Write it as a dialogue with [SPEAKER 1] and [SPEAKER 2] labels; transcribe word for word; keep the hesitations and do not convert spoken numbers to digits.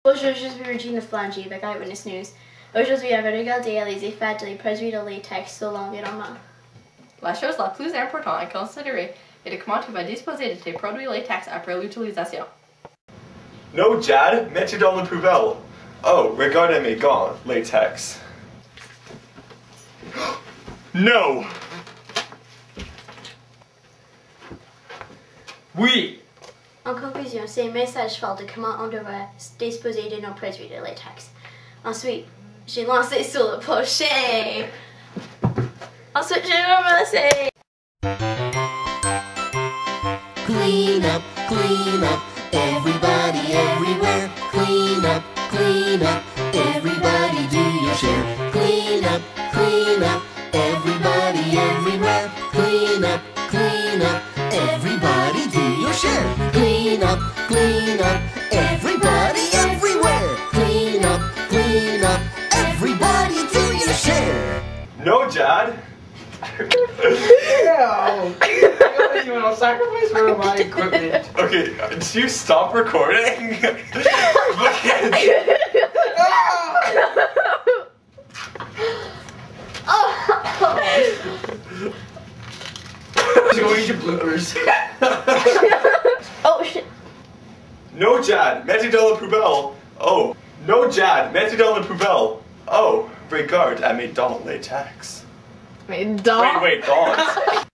[SPEAKER 1] Aujourd'hui, je suis Regina Flangy avec Eyewitness News. Aujourd'hui, on va regarder les effets de les produits de latex sur l'environnement.
[SPEAKER 2] La chose la plus importante à considérer est de comment tu vas disposer de tes produits latex après l'utilisation.
[SPEAKER 3] No, Jad, mets-tu dans la poubelle. Oh, regardez mes gants, latex. No! Oui!
[SPEAKER 1] En conclusion, c'est un message fort de comment on devrait disposer de nos produits de latex. Ensuite, j'ai lancé sur le prochain. Ensuite, j'ai ramassé.
[SPEAKER 4] Clean up, clean up, everybody everywhere. Clean up, clean up, everybody do your share. Clean up, clean up, everybody everywhere. Clean up, clean up, everybody do your share. Clean up, clean up, everybody everywhere. Clean up, clean up, everybody do your share.
[SPEAKER 3] No, Jad!
[SPEAKER 5] No! You want to sacrifice one of my equipment.
[SPEAKER 3] Okay, uh, do you stop recording? Look at
[SPEAKER 5] Go eat your bloopers.
[SPEAKER 1] Oh shit.
[SPEAKER 3] No, Jad, mets-tu dans la poubelle. Oh, no, Jad, mets-tu dans la poubelle. Oh, regarde à mes dents latex.
[SPEAKER 2] Wait, dog?
[SPEAKER 3] Wait, wait, dents.